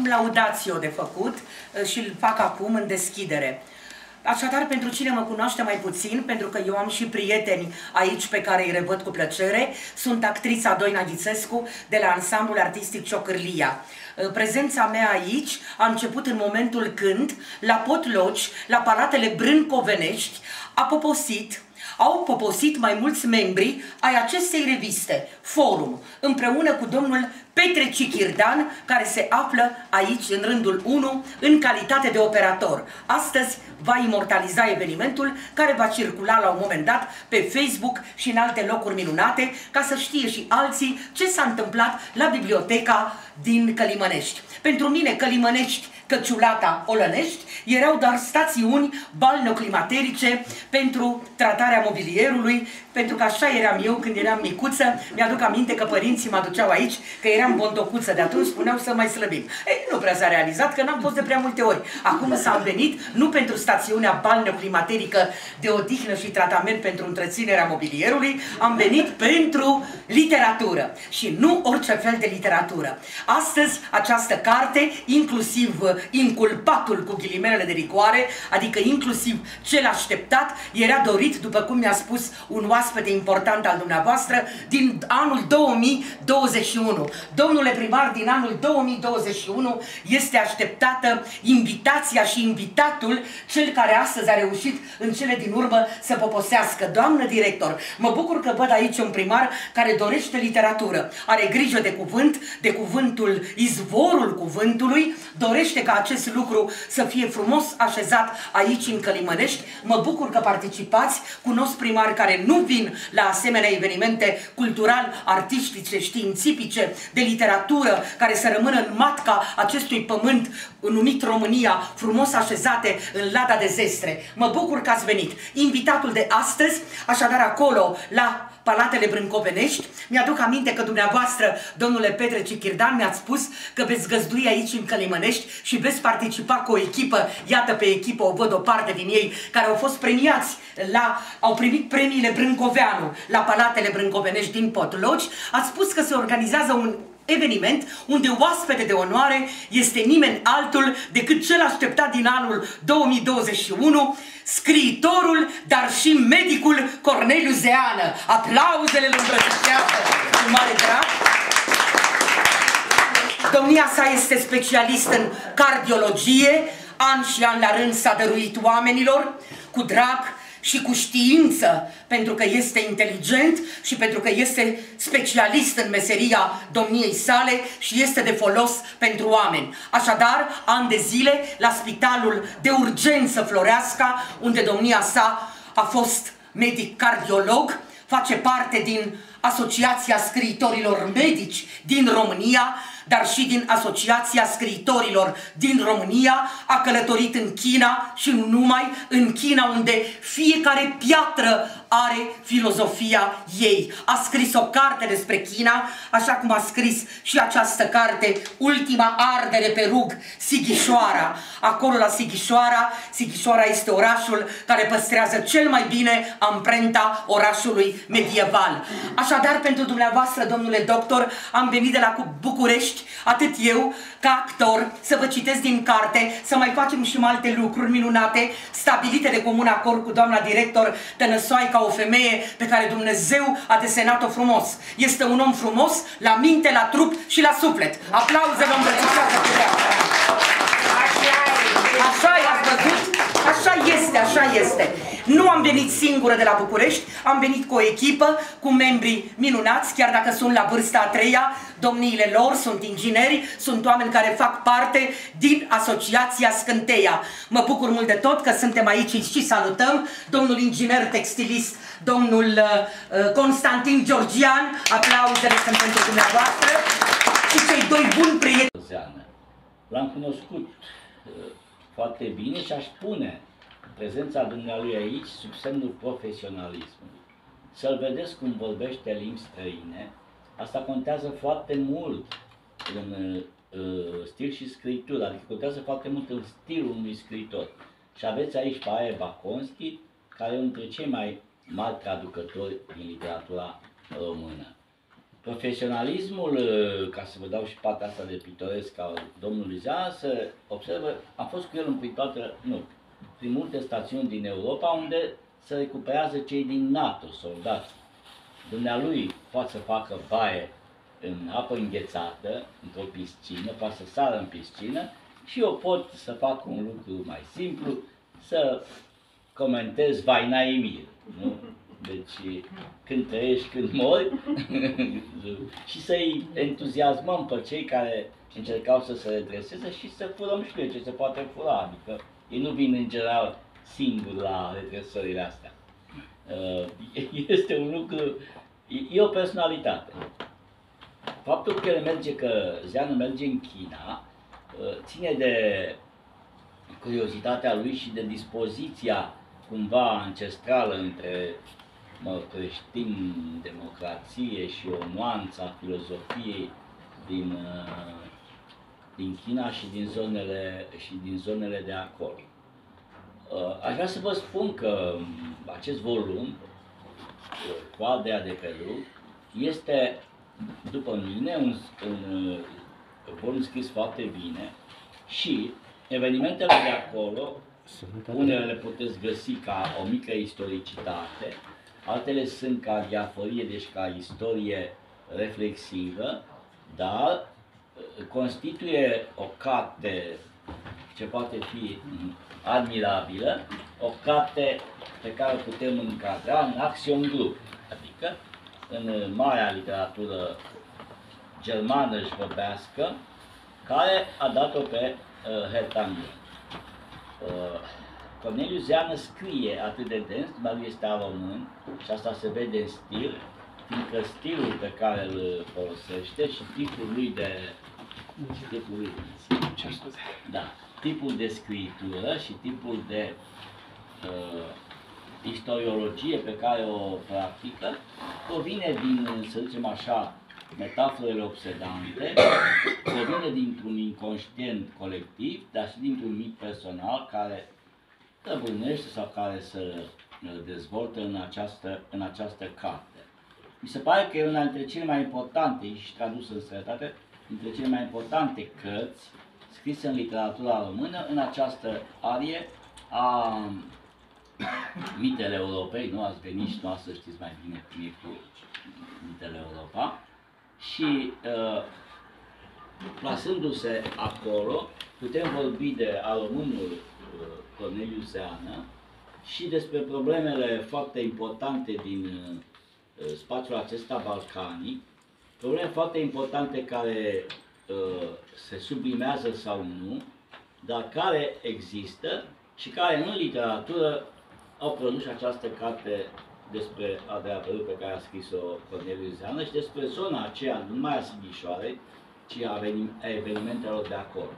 laudațiu de făcut și îl fac acum în deschidere. Așadar, pentru cine mă cunoaște mai puțin, pentru că eu am și prieteni aici pe care îi revăd cu plăcere, sunt actrița Doina Ghițescu de la ansamblul artistic Ciocârlia. Prezența mea aici a început în momentul când, la Potlogi, la Palatele Brâncovenești, au poposit mai mulți membri ai acestei reviste, Forum, împreună cu domnul Petre Cichirdan, care se află aici în rândul 1 în calitate de operator. Astăzi va imortaliza evenimentul care va circula la un moment dat pe Facebook și în alte locuri minunate, ca să știe și alții ce s-a întâmplat la biblioteca din Călimănești. Pentru mine, Călimănești, Căciulata, Olănești erau doar stațiuni balneoclimaterice pentru tratarea mobilierului, pentru că așa eram eu când eram micuță. Mi-aduc aminte că părinții mă aduceau aici, că eram bondocuță de atunci, spuneau să mai slăbim. Ei, nu prea s-a realizat, că n-am fost de prea multe ori. Acum s-am venit, nu pentru stațiunea balneoclimaterică de odihnă și tratament pentru întreținerea mobilierului, am venit pentru literatură. Și nu orice fel de literatură. Astăzi, această carte, inclusiv inculpatul cu ghilimelele de rigoare, adică inclusiv cel așteptat, era dorit, după cum mi-a spus un oaspete important al dumneavoastră, din anul 2021. Domnule primar, din anul 2021 este așteptată invitația și invitatul, cel care astăzi a reușit în cele din urmă să poposească. Doamnă director, mă bucur că văd aici un primar care dorește literatură, are grijă de cuvânt, de cuvântul, izvorul cuvântului, dorește ca acest lucru să fie frumos așezat aici în Călimănești. Mă bucur că participați, cunosc primari care nu vin la asemenea evenimente cultural, artistice, științifice, de literatură, care să rămână în matca acestui pământ numit România, frumos așezate în lada de zestre. Mă bucur că ați venit. Invitatul de astăzi, așadar acolo, la Palatele Brâncovenești, mi-aduc aminte că dumneavoastră, domnule Petre Cichirdan, mi-ați spus că veți găzdui aici în Călimănești și veți participa cu o echipă, iată pe echipă, o văd o parte din ei, care au fost premiați, au primit premiile Brâncoveanu la Palatele Brâncovenești din Potlogi. Ați spus că se organizează un eveniment unde oaspete de onoare este nimeni altul decât cel așteptat din anul 2021, scriitorul, dar și medicul Corneliu Zeană. Aplauzele îl îmbrățișează cu mare drag. Domnia sa este specialist în cardiologie, an și an la rând s-a dăruit oamenilor cu drag și cu știință, pentru că este inteligent și pentru că este specialist în meseria domniei sale și este de folos pentru oameni. Așadar, ani de zile, la Spitalul de Urgență Floreasca, unde domnia sa a fost medic cardiolog, face parte din Asociația Scriitorilor Medici din România, dar și din Asociația Scriitorilor din România, a călătorit în China și nu numai, în China, unde fiecare piatră are filozofia ei. A scris o carte despre China, așa cum a scris și această carte, Ultima ardere pe rug, Sighișoara. Acolo la Sighișoara, Sighișoara este orașul care păstrează cel mai bine amprenta orașului medieval. Așadar, pentru dumneavoastră, domnule doctor, am venit de la București, atât eu, ca actor, să vă citesc din carte, să mai facem și alte lucruri minunate, stabilite de comun acord cu doamna director Tănăsoaica, o femeie pe care Dumnezeu a desenat-o frumos. Este un om frumos, la minte, la trup și la suflet. Aplauze, vă îmbrățișează pe viața. Așa e, ați văzut? Așa este, așa este. Nu am venit singură de la București, am venit cu o echipă, cu membri minunați, chiar dacă sunt la vârsta a treia, domniile lor sunt ingineri, sunt oameni care fac parte din Asociația Scânteia. Mă bucur mult de tot că suntem aici și salutăm domnul inginer textilist, domnul Constantin Georgian, aplauzele sunt pentru dumneavoastră, și cei doi buni prieteni. L-am cunoscut foarte bine și aș pune prezența dumnealui aici sub semnul profesionalismului. Să-l vedeți cum vorbește limbi străine, asta contează foarte mult în stil și scriptură, adică contează foarte mult în stilul unui scriitor. Și aveți aici pe Aie Baconski, care e unul dintre cei mai mari traducători din literatura română. Profesionalismul, ca să vă dau și partea asta de pitoresc al domnului Zeana, să observă, am fost cu el prin multe stațiuni din Europa unde se recuperează cei din NATO, soldați. Dumnealui poate să facă baie în apă înghețată, într-o piscină, poate să sară în piscină și eu pot să fac un lucru mai simplu, să comentez Vaina Emir, nu? Deci, când trăiești, când mori, și să-i entuziasmăm pe cei care încercau să se redreseze și să furăm și noi ce se poate fura. Adică ei nu vin în general singuri la redresările astea. Este un lucru, e o personalitate. Faptul că Zeană merge în China ține de curiozitatea lui și de dispoziția cumva ancestrală între creștin, democrație și o nuanță a filozofiei din China și din zonele de acolo. Aș vrea să vă spun că acest volum, Coadea de Peru, este, după mine, un volum scris foarte bine și evenimentele de acolo, unele le puteți găsi ca o mică istoricitate, altele sunt ca diaforie, deci ca istorie reflexivă, dar constituie o carte ce poate fi admirabilă, o carte pe care o putem încadra în action group, adică în marea literatură germană și vorbească, care a dat-o pe Hertamion. Corneliu Zeană scrie atât de dens, dar lui este român și asta se vede în stil, fiindcă stilul pe care îl folosește și tipul de scritură și tipul de istoriologie pe care o practică provine din, să zicem așa, metaforele obsedante, provine dintr-un inconștient colectiv, dar și dintr-un mit personal care răbânește sau care se dezvoltă în această carte. Mi se pare că e una dintre cele mai importante, și tradusă în străinătate, dintre cele mai importante cărți scrise în literatura română în această arie a mitele Europei, nu ați venit și noastră știți mai bine cum e cu mitele Europa, și plasându-se acolo, putem vorbi de românul Corneliu Zeană și despre problemele foarte importante din spațiul acesta balcanic, probleme foarte importante care se sublimează sau nu, dar care există și care în literatură au produs această carte despre Adria Peru pe care a scris-o Corneliu Zeană și despre zona aceea, nu numai a Sighișoarei, ci a evenimentelor de acolo.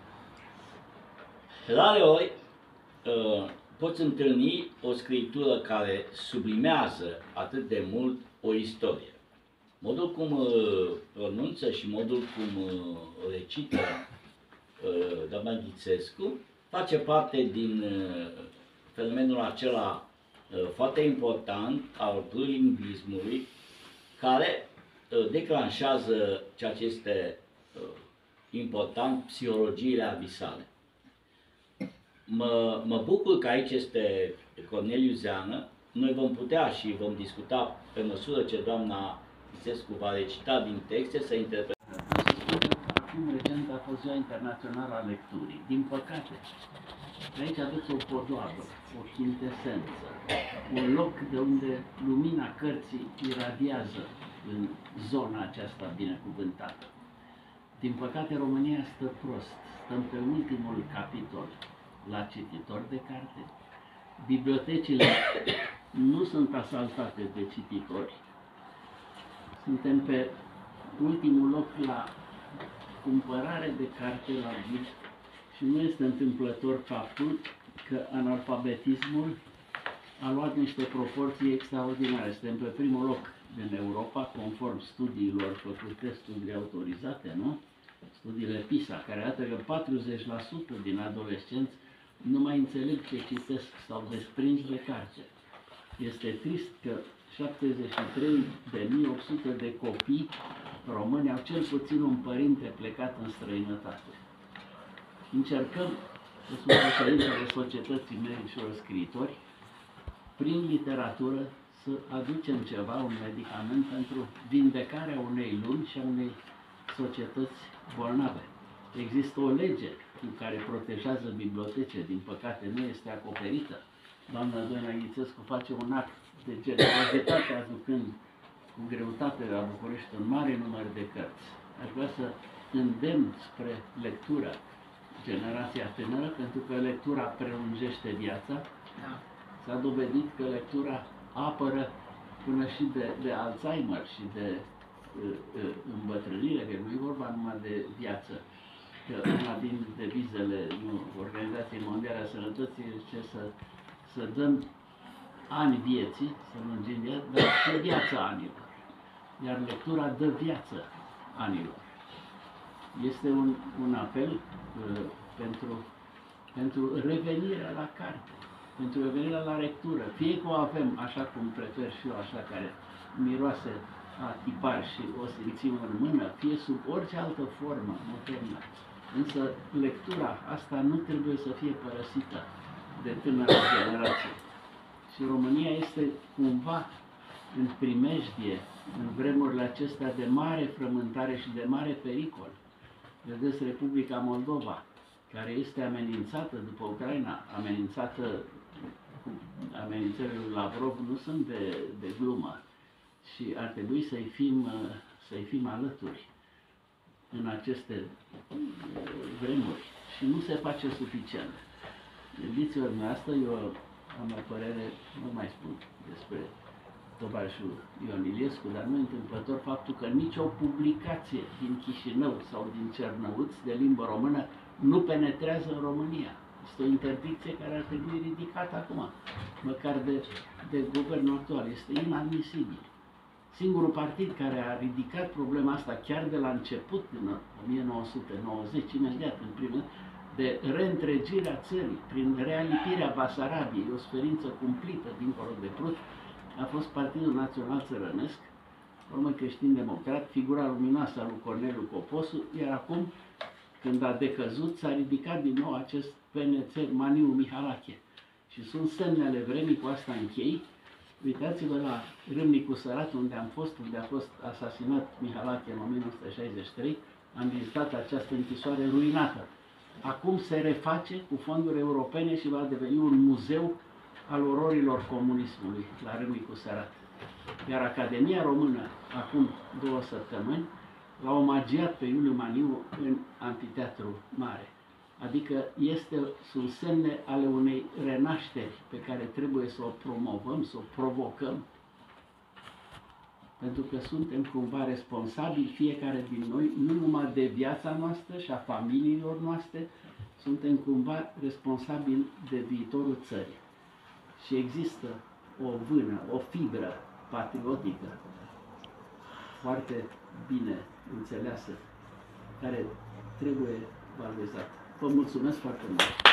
Rareori poți întâlni o scriptură care sublimează atât de mult o istorie. Modul cum pronunță și modul cum recită doamna Ghițescu face parte din fenomenul acela foarte important al plurilingvismului, care declanșează ceea ce este important, psihologiile abisale. Mă bucur că aici este Corneliu Zeană. Noi vom putea și vom discuta pe măsură ce doamna Ghițescu va recita din texte să interpretăm. Acum recent a fost Ziua Internațională a Lecturii. Din păcate, aici aveți o podoabă, o chintesență, un loc de unde lumina cărții iradiază în zona aceasta binecuvântată. Din păcate, România stă prost. Stăm pe ultimul capitol la cititor de carte. Bibliotecile nu sunt asaltate de cititori. Suntem pe ultimul loc la cumpărare de carte la vid și nu este întâmplător faptul că analfabetismul a luat niște proporții extraordinare. Suntem pe primul loc în Europa, conform studiilor făcute, studii autorizate, nu? Studiile PISA, care arată că 40% din adolescenți nu mai înțeleg ce citesc sau desprins de carte. Este trist că 73.800 de copii români au cel puțin un părinte plecat în străinătate. Încercăm, eu sunt președintele Societății Medicilor Scriitori, prin literatură să aducem ceva, un medicament pentru vindecarea unei lumi și a unei societăți bolnave. Există o lege care protejează bibliotece, din păcate nu este acoperită. Doamna Doina Ghițescu face un act de generozitate aducând cu greutate la București un mare număr de cărți. Aș vrea să îndemn spre lectură generația tânără, pentru că lectura prelungește viața. Da. S-a dovedit că lectura apără până și de Alzheimer și de îmbătrânire, că nu e vorba numai de viață. Că una din devizele Organizației Mondiale a Sănătății este să dăm ani vieții, să lungim viața, dar și viața anilor. Iar lectura dă viață anilor. Este un apel pentru revenirea la carte, pentru revenirea la lectură. Fie că o avem, așa cum prefer și eu, așa, care miroase a tipar și o simțim în mână, fie sub orice altă formă modernă. Însă lectura asta nu trebuie să fie părăsită de tânăra generație. Și România este cumva în primejdie, în vremurile acestea de mare frământare și de mare pericol. Vedeți Republica Moldova, care este amenințată după Ucraina, amenințările lui Lavrov nu sunt de glumă și ar trebui să-i fim alături în aceste vremuri și nu se face suficient. Gândiți-vă dumneavoastră, eu am o părere, nu mai spun despre tovarășul Ion Iliescu, dar nu e întâmplător faptul că nicio publicație din Chișinău sau din Cernăuți de limbă română nu penetrează în România. Este o interdicție care ar trebui ridicată acum, măcar de guvernul actual. Este inadmisibil. Singurul partid care a ridicat problema asta chiar de la început, în 1990, imediat în primul, de reîntregirea țării prin realipirea Basarabiei, o sferință cumplită dincolo de Prut, a fost Partidul Național Țărănesc, urmă creștin-democrat, figura luminoasă a lui Corneliu Coposu, iar acum, când a decăzut, s-a ridicat din nou acest PNC Maniu Mihalache. Și sunt semnele vremii, cu asta închei. Uitați-vă la Râmnicu Sărat, unde a fost asasinat Mihalache în 1963, am vizitat această închisoare ruinată. Acum se reface cu fonduri europene și va deveni un muzeu al ororilor comunismului la Râmnicu Sărat. Iar Academia Română, acum 2 săptămâni, l-a omagiat pe Iuliu Maniu în Amfiteatru Mare. Adică sunt semne ale unei renașteri pe care trebuie să o promovăm, să o provocăm, pentru că suntem cumva responsabili fiecare din noi, nu numai de viața noastră și a familiilor noastre, suntem cumva responsabili de viitorul țării. Și există o vână, o fibră patriotică foarte bine înțeleasă, care trebuie valorizată. Vă mulțumesc foarte mult!